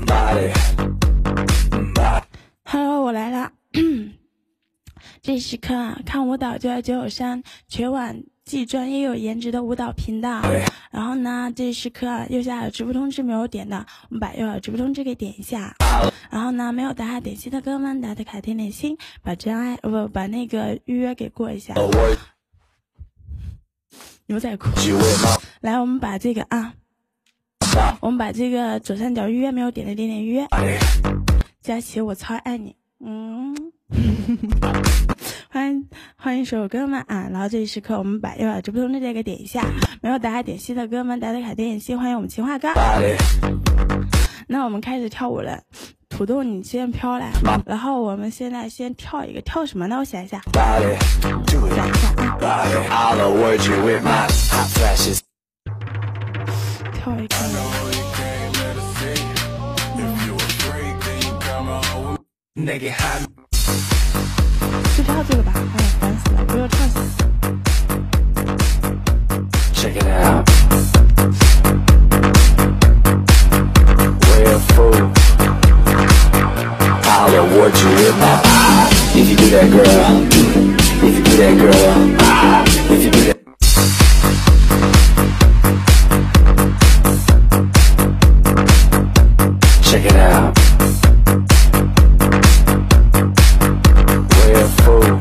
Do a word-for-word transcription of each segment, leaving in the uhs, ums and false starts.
Hello， 我来了。这时刻啊，看舞蹈就在九九三全网既专业又有颜值的舞蹈频道。然后呢，这时刻啊，右下角直播通知没有点的，我们把右下直播通知给点一下。然后呢，没有打卡点心的哥们，打打卡点点心，把真爱呃不把那个预约给过一下。牛仔裤。来，我们把这个啊。我们把这个左上角预约没有点的点点预约。佳琪，我超爱你，嗯，欢迎欢迎所有哥们啊！然后这一时刻，我们把右下直播通知这个点一下，没有打卡点心的哥们，打打卡点点心，欢迎我们情话哥。那我们开始跳舞了，土豆你先飘来，然后我们现在先跳一个，跳什么呢？我想一下，想一下啊。跳一个，就跳这个吧，哎呀，烦死了，不要唱死。Check it out. Real fool. I'll award you with my. If you do that, girl. If you do that, girl. If you do that. Check it out. Real fool.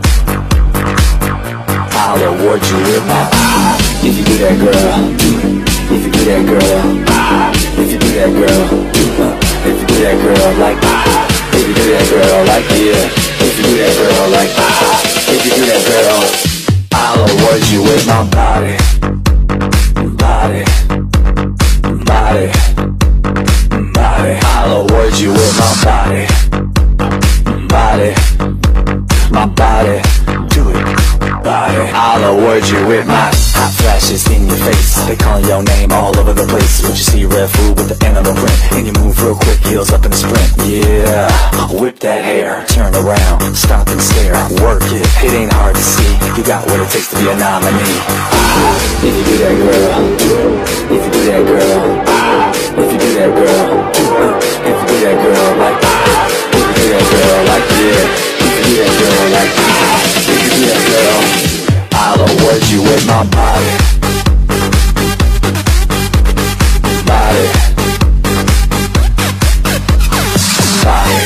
I'll award you with my. If you do that, girl. If you do that, girl. If you do that, girl. If you do that, girl, like. If you do that, girl, like yeah. If you do that, girl, like. If you do that, girl, I'll award you with my body. Body. Body. Body. I'll award you with my body. Body. My body. Do it. Body. I'll award you with my hot flashes in your face. They call your name all over the place. When you see red food with the animal print, and you move real quick, heels up in the sprint. Yeah, whip that hair, turn around, stop and stare, work it. It ain't hard to see. You got what it takes to be a nominee. If you do that, girl. If you do that, girl. If you do that, girl. If you do that, girl, like. If you do that, girl, like yeah. If you do that, girl, like. If you do that, girl, I'll award you with my body. Body. Body.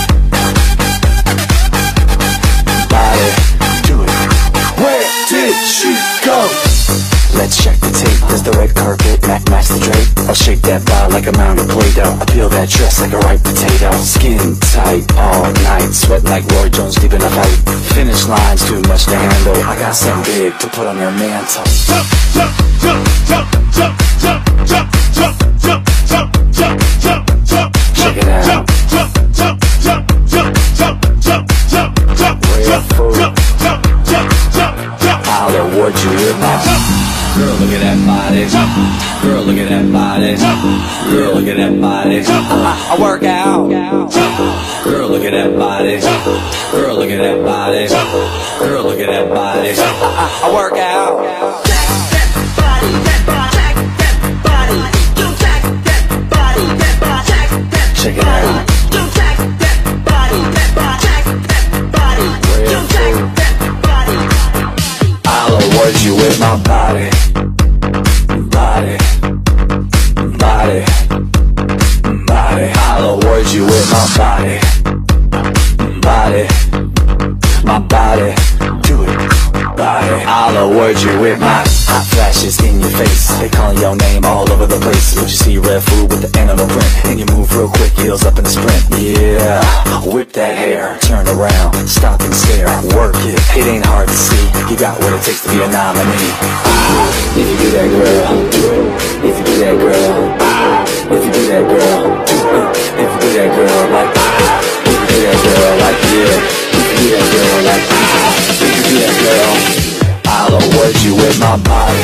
Body. Do it. Where did she go? Let's check the tape. Does the red carpet match, match the drape? I'll shake that bar like a mound of Play-Doh. I peel that dress like a ripe potato. Skin tight all night, sweat like Roy Jones deep in a fight. Finish line's too much to handle. I got something big to put on your mantle. Jump, jump, jump, jump, jump, jump, jump, jump, jump, jump, jump, jump, jump. Check it out. Jump, jump, jump, jump, jump, jump, jump, jump, jump, jump, jump, jump, jump, jump, jump. I'll award you with my. Girl, look at that body. Girl, look at that body. Girl, look at that body. I work out. Girl, look at that body. Girl, look at that body. Girl, look at that body. I work out. That body, that body, that body. You jack that body, that body. Check it out. You jack that body, that body, that body. You jack that body. I'll award you with my body. Body. Body. Body. I'll award you with my body. Body. My body. Do it. Body. I'll award you with my hot flashes in your face. They call your name all over the place. When you see red food with the animal print, and you move real quick, heels up in the sprint. Yeah, whip that hair, turn around, stop and stare, work it. It ain't hard to see. You got what it takes to be a nominee. If you do that, girl. If you do that, girl. If you do that, girl. If you do that, girl, like. If you do that, girl, like yeah. If you do that, girl, like. If you do that, girl, I'll award you with my body.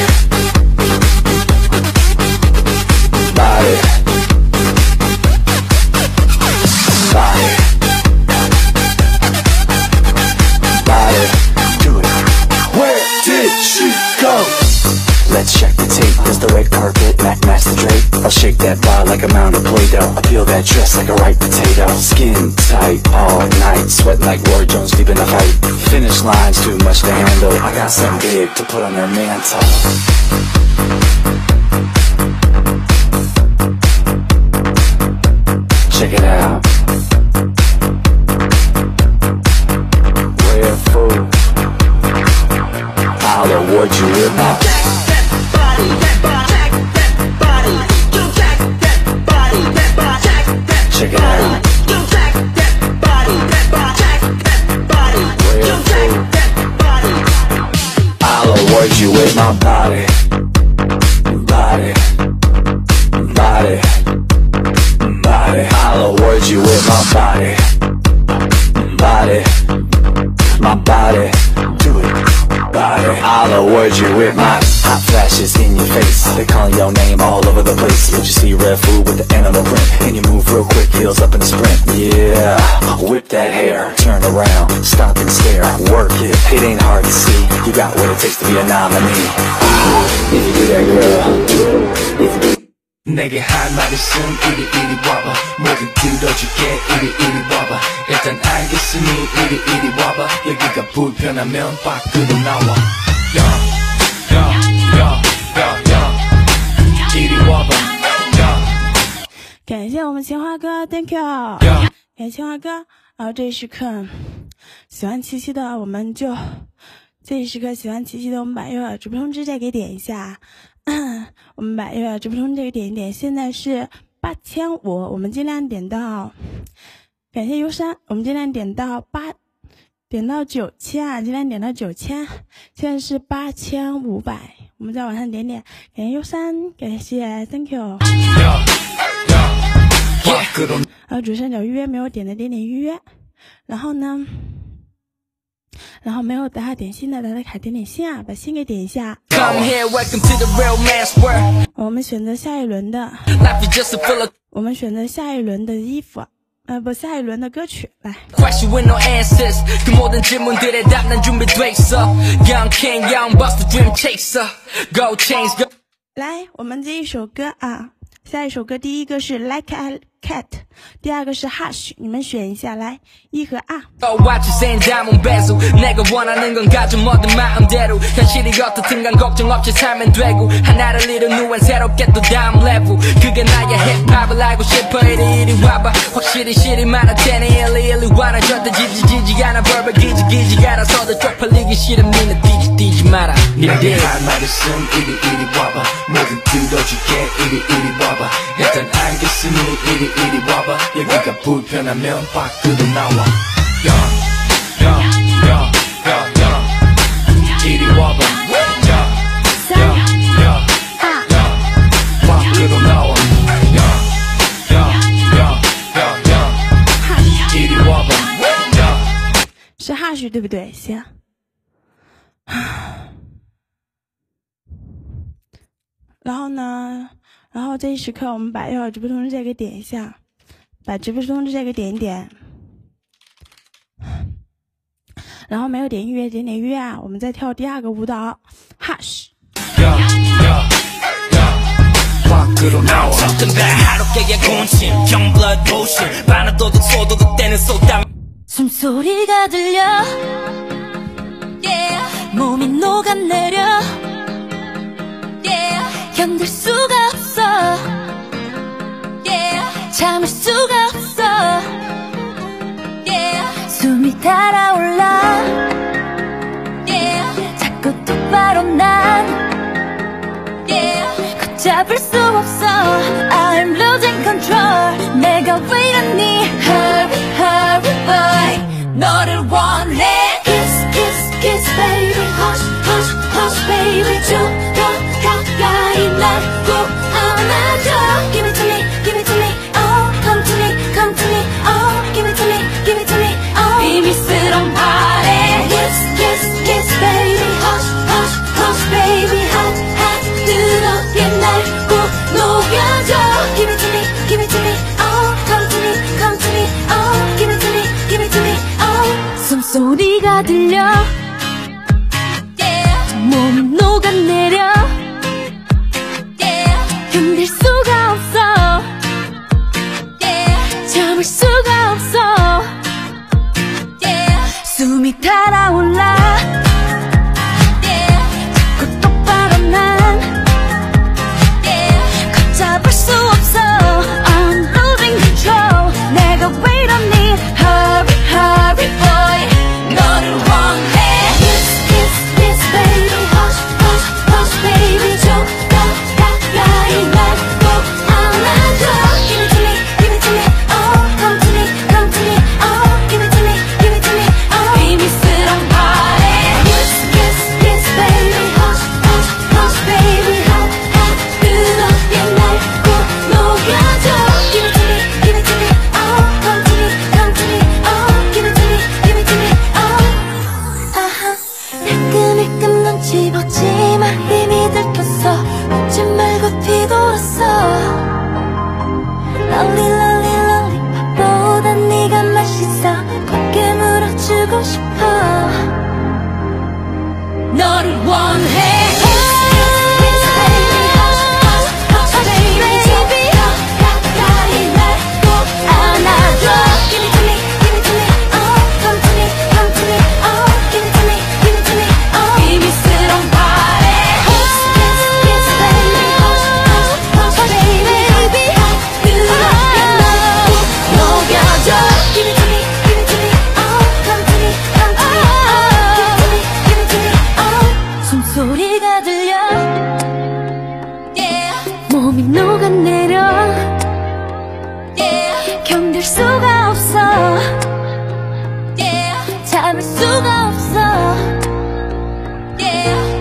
Body. Body. Body. Do it. Where did she go? Let's check the tape. Does the red carpet match, match the drape? I'll shake that body like a mound of Play-Doh. I peel that dress like a ripe potato. Skin tight all night, sweating like Roy Jones deep in the fight. Finish line's too much to handle. I got something big to put on their mantle. Check it out. Rare food. I'll award you with my jack that body, that body, jack that body. You jack that body, that body, jack that. Check it out. You jack that body, that body, jack that body. You jack that body. I'll award you with my body, body, body, body. I'll award you with my body, body, my body. Do it. Body. I'll award you with my hot flashes in your face. They calling your name all over the place. You just see red food with the animal print, and you move real quick, heels up in the sprint. Yeah, whip that hair, turn around, stop and stare, work it. It ain't hard to see. You got what it takes to be a nominee. If you do that, girl. If you do. 내게 할 말 있음 이리 이리 와봐. 뭐든 들어줄게 이리 이리 와봐. 일단 알겠으니 이리 이리 와봐. 여기가 불편하면 밖으로 나와. 야, 야, 야, 야, 야. 이리 와봐. 야. 感谢我们青花哥 ，Thank you。感谢青花哥，然后这一时刻喜欢七七的我们就这一时刻喜欢七七的我们把右耳直播通知再给点一下。我们把右耳直播通知这个点一点，现在是八千五，我们尽量点到。感谢优山，我们尽量点到八，点到九千啊，尽量点到九千。现在是八千五百，我们再往上点点。感谢优山，感谢 ，Thank you。然后左上角预约没有点的点点预约，然后呢？然后没有打卡点心的打打卡点点心啊，把心给点一下。我们选择下一轮的，我们选择下一轮的衣服，呃不，下一轮的歌曲来。来，我们这一首歌啊，下一首歌第一个是 Like a Cat， 第二个是 Hush， 你们选一下来，一和二。 이리 와봐. 여기가 불편하면 밖으로 나와. 야, 야, 야, 야, 야. 이리 와봐. 야, 야, 야, 야. 밖으로 나와. 야, 야, 야, 야, 야. 이리 와봐. 야. 是 Hush 对不对？行。然后呢？然后这一时刻，我们把右耳直播通知这个点一下，把直播通知这个点一点。然后没有点预约，点点预约啊！我们再跳第二个舞蹈 ，Hush。숨소리가 들려 yeah. 몸이 녹아내려 yeah. 견딜 수가 없어 yeah. 참을 수가 없어 yeah. 숨이 달아올라 yeah. 자꾸 똑바로 난 yeah. 걷잡을 수 없어 I'm losing control 내가 왜 이러니 Hurry hurry boy 너를 원해 Kiss kiss kiss baby Hush hush hush baby 좀 더 가까이 날 꼭 안아줘 Give it to me give it to me Oh come to me come to me Oh give it to me give it to me Oh 비밀스러운 말에 Kiss kiss kiss baby Hush hush hush baby Hot hot 뜨겁게 날 꼭 녹여줘 Give it to me give it to me Oh come to me come to me Oh give it to me give it to me Oh 숨소리가 들려 yeah. 몸이 녹아내려 yeah. 견딜 수가 없어 견딜 수가 없어 yeah. 참을 수가 없어 yeah.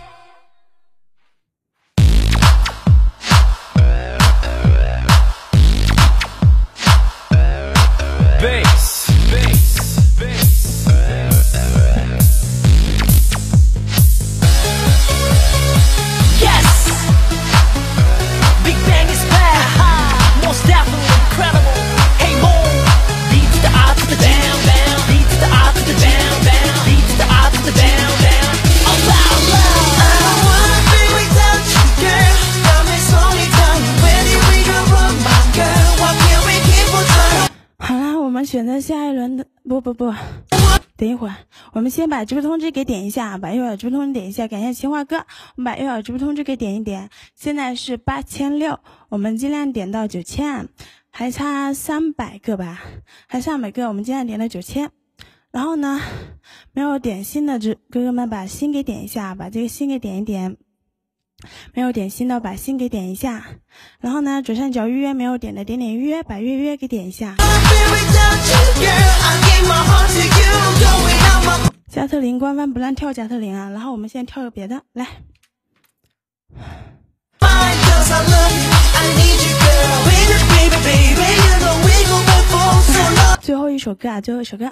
Bass, bass, bass. Yes! Big Bang is back. Most definitely incredible. Hey, boom. Beat to the up to the down, down. Beat to the up to the down, down. Beat to the up to the down, down. Oh, wow, wow. I don't wanna be without you, girl. Got me slowly down. Where did we go wrong, my girl? Why can't we keep on trying? 好啦，我们选择下一轮的，不不不，等一会儿，我们先把直播通知给点一下，把右耳直播通知点一下，感谢情话哥，我们把右耳直播通知给点一点，现在是八千六，我们尽量点到九千，还差三百个吧，还差三百个，我们尽量点到九千。然后呢，没有点心的哥哥们把心给点一下，把这个心给点一点。没有点心的把心给点一下，然后呢，左上角预约没有点的点点预约，把预约给点一下。加特林官方不让跳加特林啊，然后我们现在跳个别的，来。最后一首歌啊，最后一首歌。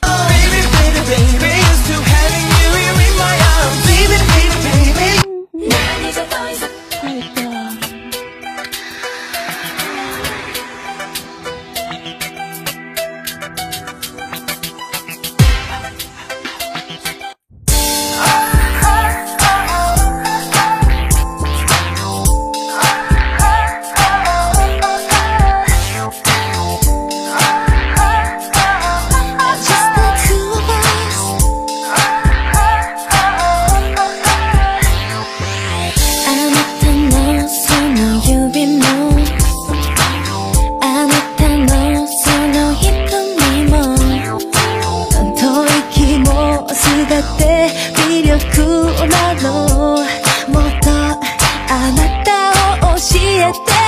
もっとあなたを教えて